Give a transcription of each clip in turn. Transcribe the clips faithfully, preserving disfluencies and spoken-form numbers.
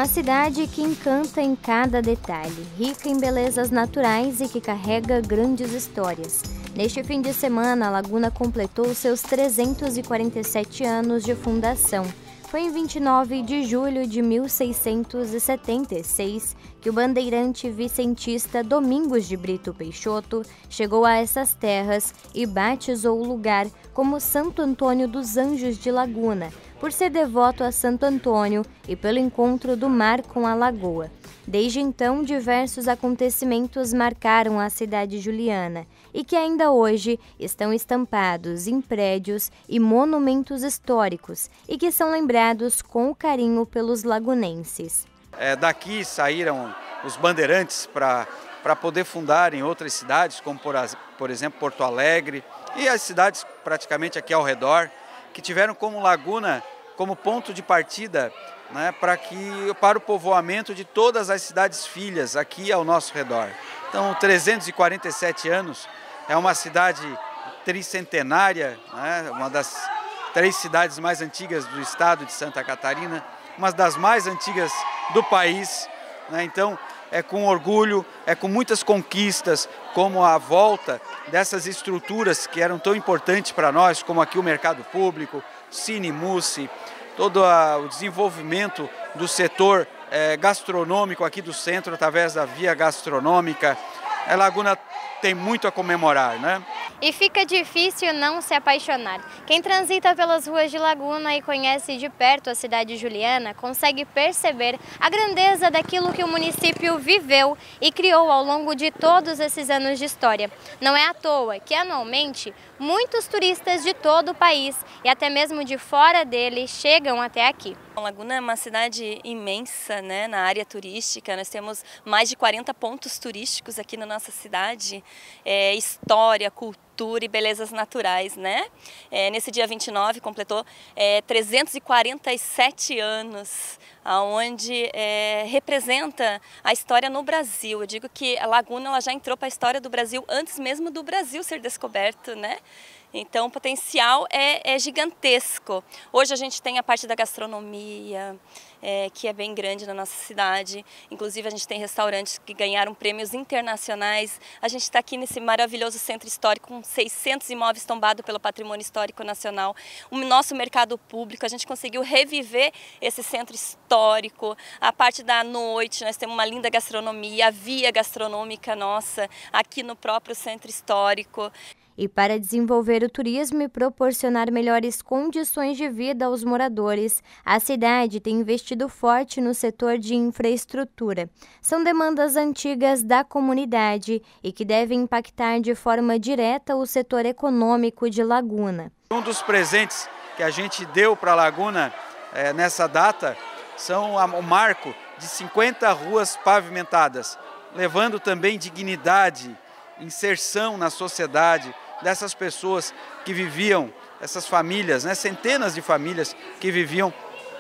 cidade que encanta em cada detalhe, rica em belezas naturais e que carrega grandes histórias. Neste fim de semana, a Laguna completou seus trezentos e quarenta e sete anos de fundação. Foi em vinte e nove de julho de mil seiscentos e setenta e seis que o bandeirante vicentista Domingos de Brito Peixoto chegou a essas terras e batizou o lugar como Santo Antônio dos Anjos de Laguna, por ser devoto a Santo Antônio e pelo encontro do mar com a lagoa. Desde então, diversos acontecimentos marcaram a cidade juliana e que ainda hoje estão estampados em prédios e monumentos históricos e que são lembrados com carinho pelos lagunenses. É, daqui saíram os bandeirantes para para poder fundar em outras cidades, como por, por exemplo Porto Alegre e as cidades praticamente aqui ao redor, que tiveram como Laguna como ponto de partida, né, para, que, para o povoamento de todas as cidades filhas aqui ao nosso redor. Então, trezentos e quarenta e sete anos, é uma cidade tricentenária, né, uma das três cidades mais antigas do estado de Santa Catarina, uma das mais antigas do país, né, então é com orgulho, é com muitas conquistas, como a volta dessas estruturas que eram tão importantes para nós, como aqui o mercado público, Cine Mussi, todo a, o desenvolvimento do setor é, gastronômico aqui do centro, através da via gastronômica. A Laguna tem muito a comemorar, né? E fica difícil não se apaixonar. Quem transita pelas ruas de Laguna e conhece de perto a cidade juliana consegue perceber a grandeza daquilo que o município viveu e criou ao longo de todos esses anos de história. Não é à toa que anualmente muitos turistas de todo o país e até mesmo de fora dele chegam até aqui. Laguna é uma cidade imensa, né, na área turística. Nós temos mais de quarenta pontos turísticos aqui na nossa cidade, é, história, cultura e belezas naturais, né? É, nesse dia vinte e nove completou é, trezentos e quarenta e sete anos, onde é, representa a história no Brasil. Eu digo que a Laguna ela já entrou para a história do Brasil antes mesmo do Brasil ser descoberto, né? Então o potencial é, é gigantesco. Hoje a gente tem a parte da gastronomia, é, que é bem grande na nossa cidade. Inclusive a gente tem restaurantes que ganharam prêmios internacionais. A gente está aqui nesse maravilhoso centro histórico com seiscentos imóveis tombados pelo Patrimônio Histórico Nacional. O nosso mercado público, a gente conseguiu reviver esse centro histórico. A parte da noite, nós temos uma linda gastronomia, a via gastronômica nossa aqui no próprio centro histórico. E para desenvolver o turismo e proporcionar melhores condições de vida aos moradores, a cidade tem investido forte no setor de infraestrutura. São demandas antigas da comunidade e que devem impactar de forma direta o setor econômico de Laguna. Um dos presentes que a gente deu para a Laguna é, nessa data são o marco de cinquenta ruas pavimentadas, levando também dignidade, inserção na sociedade, dessas pessoas que viviam, essas famílias, né, centenas de famílias que viviam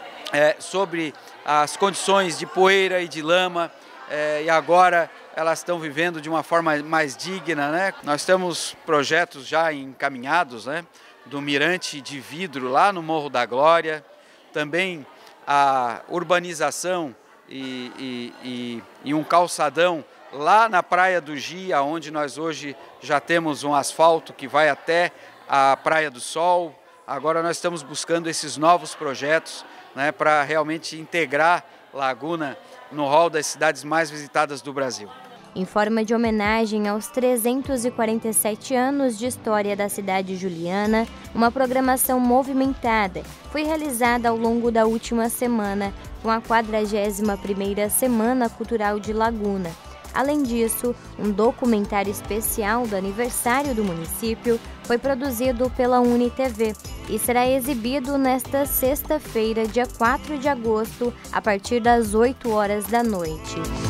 é, sobre as condições de poeira e de lama, é, e agora elas estão vivendo de uma forma mais digna, né? Nós temos projetos já encaminhados, né, do mirante de vidro lá no Morro da Glória, também a urbanização e, e, e, e um calçadão lá na Praia do Gia, onde nós hoje já temos um asfalto que vai até a Praia do Sol. Agora nós estamos buscando esses novos projetos, né, para realmente integrar Laguna no hall das cidades mais visitadas do Brasil. Em forma de homenagem aos trezentos e quarenta e sete anos de história da cidade juliana, uma programação movimentada foi realizada ao longo da última semana com a quadragésima primeira Semana Cultural de Laguna. Além disso, um documentário especial do aniversário do município foi produzido pela UniTV e será exibido nesta sexta-feira, dia quatro de agosto, a partir das oito horas da noite.